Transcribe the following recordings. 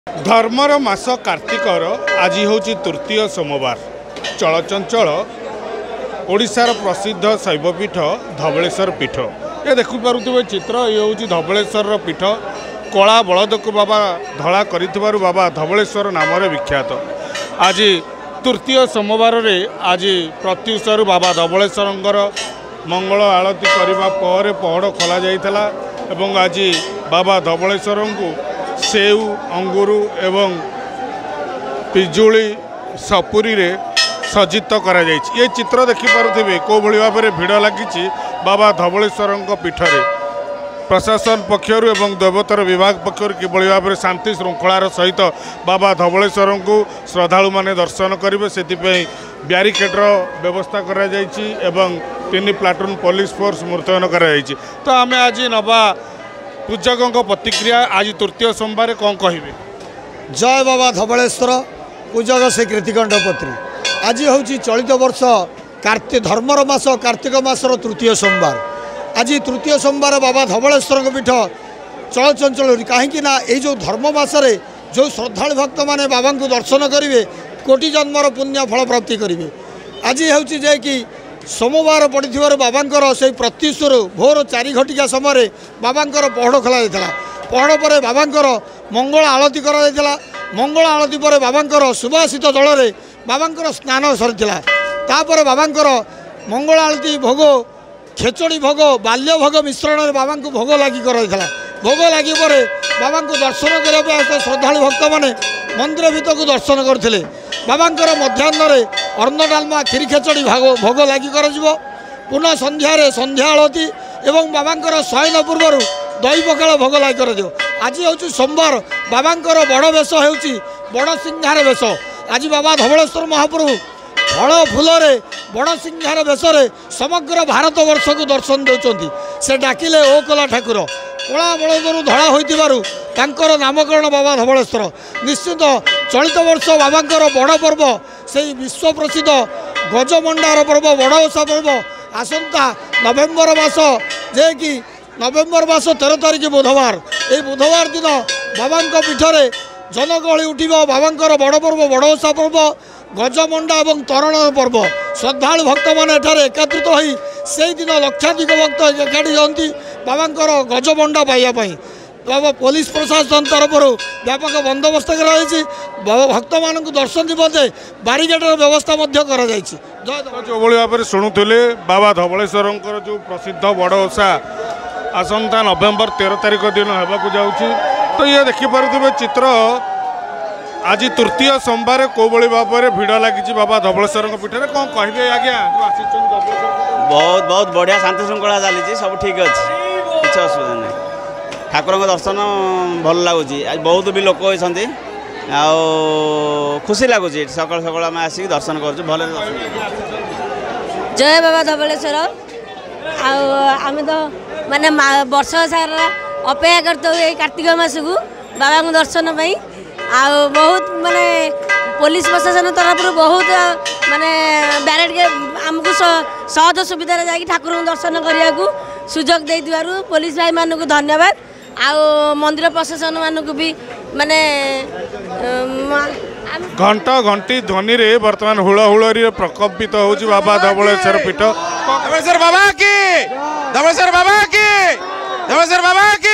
धर्मर मास कार्तिकर आज हूँ तृतीय सोमवार। चलचंचल ओडिशार प्रसिद्ध शैवपीठ धवलेश्वर पीठ। ये देखिपे चित्र ये हूँ धवलेश्वर पीठ। कला बलद को बाबा धड़ा कर बाबा धवलेश्वर नाम विख्यात। आज तृतीय सोमवार रे आज प्रत्युषर बाबा धवलेश्वर मंगल आरती करने पर पहड़ खोल जाइला एवं आज बाबा धवलेश्वर को सेऊ अंगूर एवं पिजुली सपुरी रे सज्जित करा जाइछि। ये चित्र देखिपे कौ भली भाव में भिड़ लगी बाबा धवलेश्वर पीठरे। प्रशासन पक्षर एवं देवतर विभाग पक्षर किभली भाव में शांति श्रृंखलार सहित बाबा धवलेश्वर को श्रद्धालु माने दर्शन करेंगे से ब्यारिकेड्र व्यवस्था करा जाइछि एवं 3 प्लाटून पुलिस फोर्स मुतयन करा जाइछि। तो आम आज नवा पूजकों प्रतिक्रिया आज तृतीय सोमवार कौन कहे। जय बाबा धवलेश्वर पूजक श्री कृतिकंठ पत्री। आज हूँ चलित वर्ष धर्मर मास कार्तिक मासर तृतीय सोमवार। आज तृतीय सोमवार बाबा धवलेश्वर पीठ चलचंचल कहीं जो धर्म मसरे जो श्रद्धालु भक्त मैंने बाबा को दर्शन करेंगे कोटि जन्मर पुण्य फल प्राप्ति करेंगे। आज हूँ जे कि सोमवार पड़े बाबांकर से प्रत्युषर भोर 4 घटिका समय बाबांकर पहड़ खोल जाता। पहड़ पर बाबांकर मंगल आलती करा। मंगल आलती पर बाबांकर सुभाषित जल में बाबांकर स्नान सरीला। तापर बाबांकर मंगल आलती भोग खेचड़ी भोग बाल्य भोग मिश्रण में बाबा को भोग लगी कराइला। भोग लगी पर बाबा को दर्शन करने श्रद्धालु भक्त मैंने मंदिर भीतर को दर्शन करते। बाबांकर मध्याह्न अन्न डालमा खीरी खेचड़ी भोग लगी कर पुनः संध्यारे संध्या आलती एवं बाबांकर शयन पूर्वर दही पखाल भोग लगी कर। आज हूँ सोमवार बाबांकर बड़ वेश हो बड़ सिंहार वेश। आज बाबा धवलेश्वर महाप्रभु फल फूल बड़ सिंहार वेश समग्र भारत वर्ष को दर्शन दौरान से डाकिले ओ कला ठाकुर कला बलदरू धड़ा होकर नामकरण बाबा धवलेश्वर। निश्चित चलित वर्ष बाबांकर बड़ पर्व से विश्व प्रसिद्ध गजमंडार पर्व बड़ ओषा पर्व आसंता नवेम्बर मास जे कि नवेम्बर मास 13 तारिख बुधवार। ये बुधवार दिन बाबा पीठरे जनगहली उठिब। बाबांकर बड़ पर्व बड़ ओषा पर्व गजमंडा और तरण पर्व। श्रद्धालु भक्त मैंने एकत्रित हो से दिन लक्षाधिक भक्त एकाठी जाती बाबांकर गजमंडा पाइबापी। बाबा पुलिस प्रशासन तरफ व्यापक बंदोबस्त कराई। भक्त मान दर्शन निमंते बारिकेडर व्यवस्था जो भाव में शुणुले बाबा धवलेश्वर जो प्रसिद्ध बड़ ओषा आसंता नवेम्बर 13 तारिख दिन होगा जाऊँगी। तो ये देखिपे चित्र आज तृतीय सोमवार कौ भली भाव में भिड़ लगी बाबा धवलेश्वर पीठ में कौन कहे आज्ञा जो बहुत बहुत बढ़िया शांति श्रृंखला चली सब ठीक अच्छे किसी असुविधा नहीं। ठाकुर दर्शन भल लगुच आज बहुत भी लोक होती खुशी लगुच सकाल सकाल आम आसिक दर्शन कर भल। जय बाबा धवलेश्वर। आम तो माने वर्ष सारा अपेक्षा करते हुए कार्तिक मास को बाबा को दर्शन पाई बहुत माने पुलिस प्रशासन तरफ बहुत माने बैरेड के आमको सहज सुविधा जाकि ठाकुर दर्शन करने को सुजोग दे पुलिस भाई मान को धन्यवाद। मंदिर प्रशासन मान को भी माने घंटा घंटी ध्वनि रे वर्तमान हुलहुलरी प्रकम्पित हो बाबा धवलेश्वर पीठ। धवलेश्वर बाबा की धवलेश्वर बाबा की धवलेश्वर बाबा की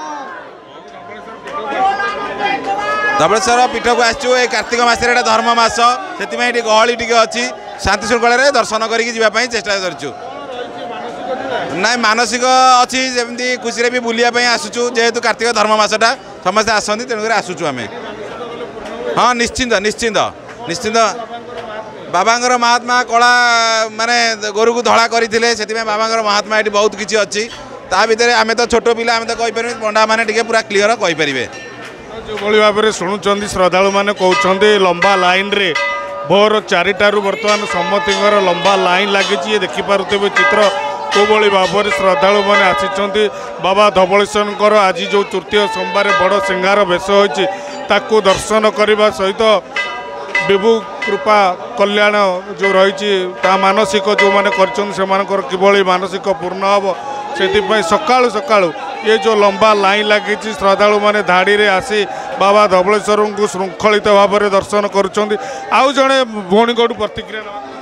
धवलेश्वर पीठ को आसचु। कार्तिक मासरे धर्म मास से गहली टी अच्छी शांति श्रृंखला दर्शन करके चेष्टा करूँ ना मानसिक अच्छी जमी खुशी भी बुलापी आसुचु जेहेतु कार्तिक धर्म मसटा समस्त आसती तेणुक आसुचु आम। हाँ निश्चिंत निश्चिंत निश्चिंत बाबांकर महात्मा कला माने गोरु को धड़ा करते से बाबांकर महात्मा ये बहुत किसी अच्छी ता भर आम तो छोट पिला आम तो कहीपर पंडा मैंने पूरा क्लीयर कहींपर। जो भाव में शुणुंट श्रद्धालु मैंने कहते लंबा लाइन रे भोर 4टारू बर्तमान सम्मतिंगर लंबा लाइन लगी। देखिपे चित्र कौ भली भाव में श्रद्धालु मैंने आसी बाबा धवलेश्वर आज जो तृतीय सोमवार बड़ सिंगार बेश हो दर्शन करने सहित विभु कृपा कल्याण जो रही मानसिक जो मैंने कर मानसिक पूर्ण हम से सकाळु सकाळु ये जो लंबा लाइन लगी श्रद्धालु माने धाड़ी रे आसी बाबा धवलेश्वर को श्रृंखलित भाव में दर्शन करुँच आउ जड़े भौणी को प्रतिक्रिया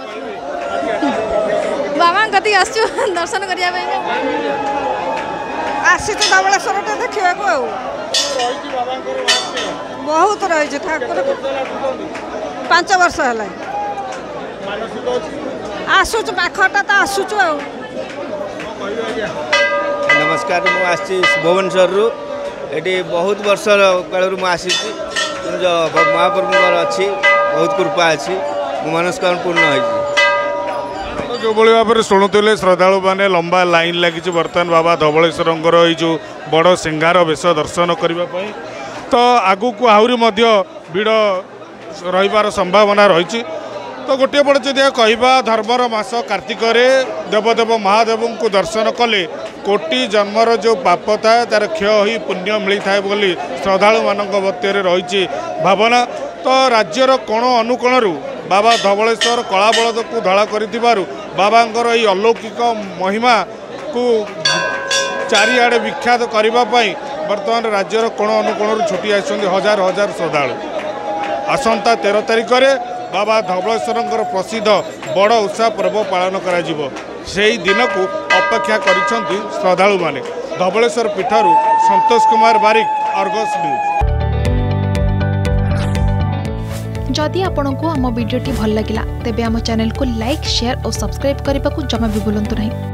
बाबा कति आसु दर्शन करिया आसी तो धवलेश्वर देखा बहुत रही ठाकुर 5 वर्ष है आसुच पाखटा तो आसुच नमस्कार मुझे भुवनेश्वर ये बहुत वर्ष काल मुझे महाप्रभु अच्छी बहुत कृपा अच्छी मनस्कामना पूर्ण हो जो भाव में शुणुले श्रद्धालु मैंने लंबा लाइन लगी बर्तमान बाबा धवलेश्वर जो बड़ सिंगार वेश दर्शन करने तो आगु को आहरी भिड़ रही संभावना रही तो गोटे पटे जदि कहवा धर्मर मास कार्तिक देवदेव महादेव को दर्शन कले कोटि जन्मर जो पाप थाए तार क्षय ही पुण्य मिलता है बोली श्रद्धालु मानक मध्य रही भावना तो राज्यर कोण अनुकोणरू बाबा धवलेश्वर कला बलद को धड़ा कर बाबांकर ये अलौकिक महिमा को चारिआडे विख्यात करने बर्तमान राज्यर कोण अनुकोणरू छुटी आसछन्ति हजार हजार श्रद्धालु आसंता 13 तारिख में बाबा धवलेश्वर प्रसिद्ध बड़ उत्साह पर्व पालन कर दिन को अपेक्षा करिसेंति श्रद्धालु माने धवलेश्वर पीठरू संतोष कुमार बारिक अर्गस न्यूज। जदि आपंक आम भिडी भल लगा तेब आम चैनल को लाइक शेयर और सब्सक्राइब करने को जमा भी भूलु नहीं।